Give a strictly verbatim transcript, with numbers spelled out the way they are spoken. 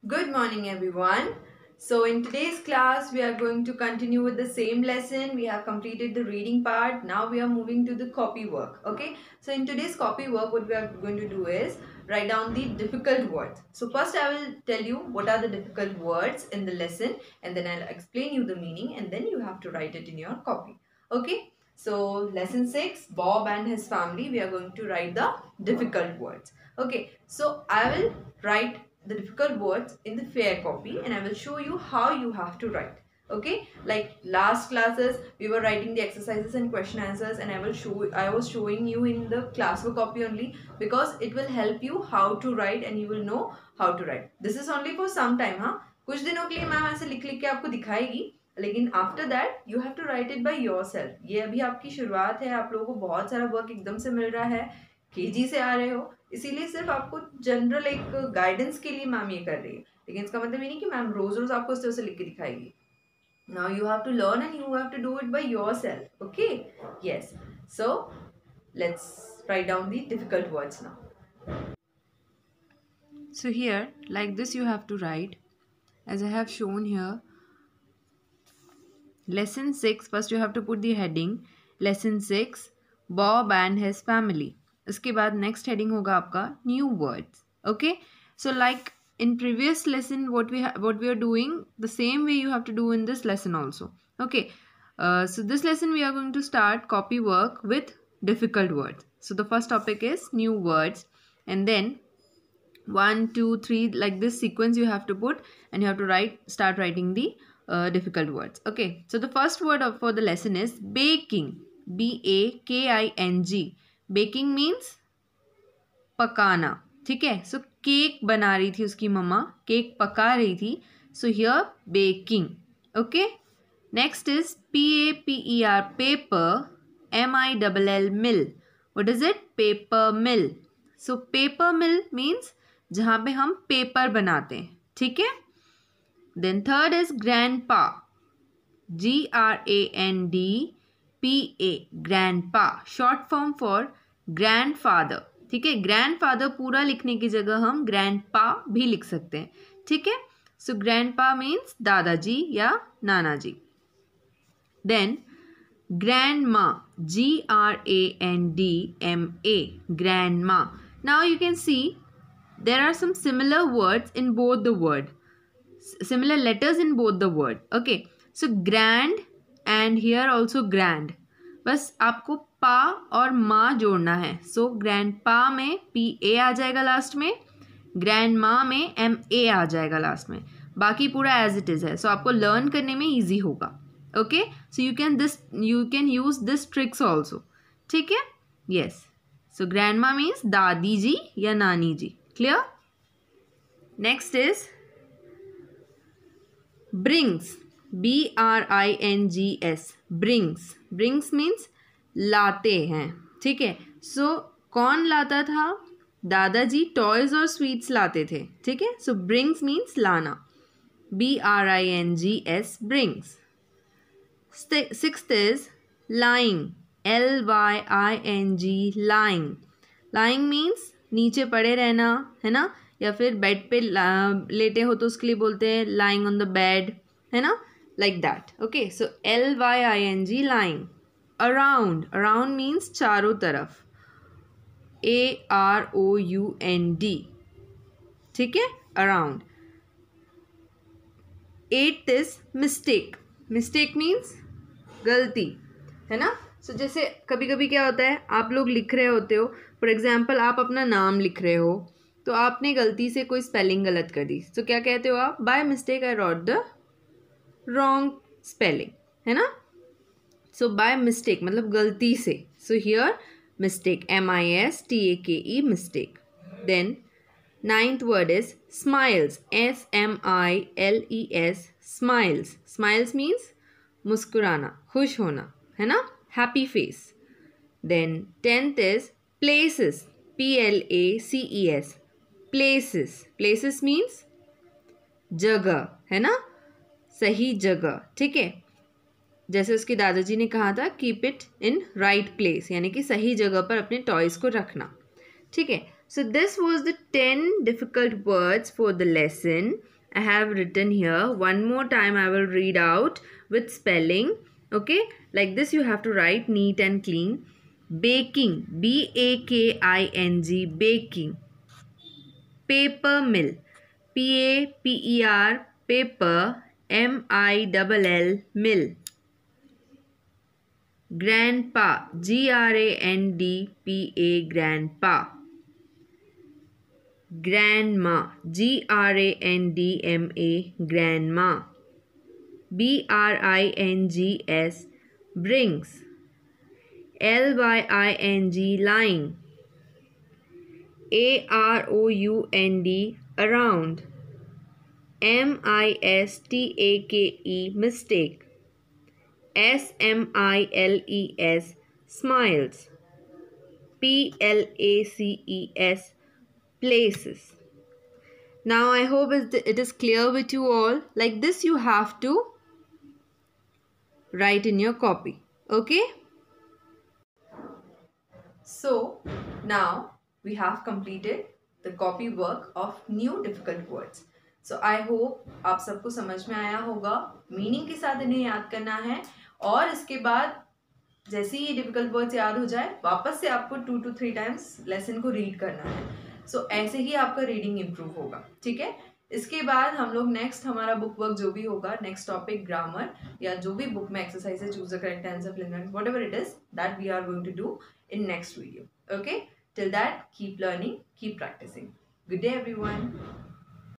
Good morning everyone. So in today's class we are going to continue with the same lesson. We have completed the reading part. Now we are moving to the copy work. Okay. So in today's copy work what we are going to do is write down the difficult words. So first I will tell you what are the difficult words in the lesson and then I'll explain you the meaning and then you have to write it in your copy. Okay. So lesson six, Bob and his family, we are going to write the difficult words. Okay. So I will write the difficult words in the fair copy and I will show you how you have to write. Okay, like last classes we were writing the exercises and question answers and I will show I was showing you in the classwork copy only because it will help you how to write and you will know how to write. This is only for some time. हाँ, कुछ दिनों के लिए ma'am ऐसे लिख लिख के आपको दिखाएगी लेकिन after that you have to write it by yourself. ये अभी आपकी शुरुआत है, आप लोगों को बहुत सारा वर्क एकदम से मिल रहा है, केजी से आ रहे हो, इसीलिए सिर्फ आपको जनरल एक गाइडेंस के लिए मैम ये कर रही है, लेकिन इसका मतलब ये नहीं कि मैम रोज रोज आपको इस तरह से लिख के दिखाएगी. Now you have to learn and you have to do it by yourself. Okay, yes. So let's write down the difficult words now. So here, like this you have to write, as I have shown here. Lesson six, first you have to put the heading, Lesson six, Bob and his family. उसके बाद next heading होगा आपका new words. Okay, so like in previous lesson what we what we are doing, the same way you have to do in this lesson also. Okay, uh, so this lesson we are going to start copy work with difficult words. So the first topic is new words and then one two three like this sequence you have to put and you have to write start writing the uh, difficult words. Okay, so the first word of, for the lesson is baking. B A K I N G. Baking means पकाना. ठीक है, सो cake बना रही थी उसकी मम्मा, cake पका रही थी, so here baking. Okay, next is P A P E R paper, M I double L mill. What is it? Paper mill. So paper mill means जहाँ पे हम पेपर बनाते हैं. ठीक है. Then third is grandpa. G R A N D P A, grandpa, short form for grandfather. ठीक है, grandfather पूरा लिखने की जगह हम ग्रैंडपा भी लिख सकते हैं. ठीक है, सो ग्रैंडपा मीन्स दादाजी या नाना जी. Then grandma, G R A N D M A, grandma. Now you can see there are some similar words in both the word, similar letters in both the word. Okay, so grand and here also grand. बस आपको पा और माँ जोड़ना है. सो grand पा में P A आ जाएगा लास्ट में, ग्रैंड माँ में एम ए आ जाएगा लास्ट में, बाकी पूरा एज इट इज़ है. सो so आपको लर्न करने में ईजी होगा. Okay, so you can this you can use this tricks also. ठीक है, यस. सो ग्रैंड माँ मीन्स दादी जी या नानी जी. Clear? Next is brings. B R I N G S. Brings. Brings means लाते हैं. ठीक है, सो so, कौन लाता था? दादाजी टॉयज और स्वीट्स लाते थे. ठीक है, सो ब्रिंग्स मीन्स लाना. B R I N G S, brings. Sixth is lying. L Y I N G, lying. Lying means नीचे पड़े रहना, है ना, या फिर बेड पे लेटे हो तो उसके लिए बोलते हैं लाइंग ऑन द बेड, है ना, like that. Okay, so L Y I N G, lying. Around. Around means चारों तरफ. A R O U N D. ठीक है, around. Eight is mistake. Mistake means गलती, है ना. सो so, जैसे कभी कभी क्या होता है, आप लोग लिख रहे होते हो, फॉर एग्जाम्पल आप अपना नाम लिख रहे हो तो आपने गलती से कोई स्पेलिंग गलत कर दी. तो so, क्या कहते हो आप? By mistake I wrote the wrong spelling, है ना. सो बाय मिस्टेक मतलब गलती से. So here mistake, M I S T A K E, mistake. Then ninth word is smiles. S M I L E S, smiles. Smiles means मुस्कुराना, खुश होना, है ना, happy face. Then tenth is places. P L A C E S, places. Places means जगह, है ना, सही जगह. ठीक है, जैसे उसके दादाजी ने कहा था keep it in right place, यानी कि सही जगह पर अपने टॉयज को रखना. ठीक है, So this was the ten difficult words for the lesson. I have written here. One more time I will read out with spelling. Okay, like this you have to write neat and clean. Baking, B A K I N G, baking. Paper mill, P A P E R, paper, M I L L, mill. Grandpa, G R A N D P A, grandpa. Grandma, G R A N D M A, grandma. B R I N G S, brings. L Y I N G, lying. A R O U N D, around. M I S T A K E, mistake. S M I L E S, smiles. P L A C E S, places. Now I hope it is clear with you all. Like this you have to write in your copy. Okay? So now we have completed the copy work of new difficult words. So I hope आप सबको समझ में आया होगा. Meaning के साथ इन्हें याद करना है और इसके बाद जैसे ही डिफिकल्ट वर्ड्स याद हो जाए वापस से आपको two two three times lesson को रीड करना है. सो so, ऐसे ही आपका रीडिंग इम्प्रूव होगा. ठीक है. इसके बाद हम लोग नेक्स्ट हमारा बुक वर्क जो भी होगा, नेक्स्ट टॉपिक ग्रामर या जो भी बुक में एक्सरसाइज है, choose the correct tense of linguistics, whatever it is, that we are going to do in next video. Okay, till that keep learning, keep practicing. Good day everyone.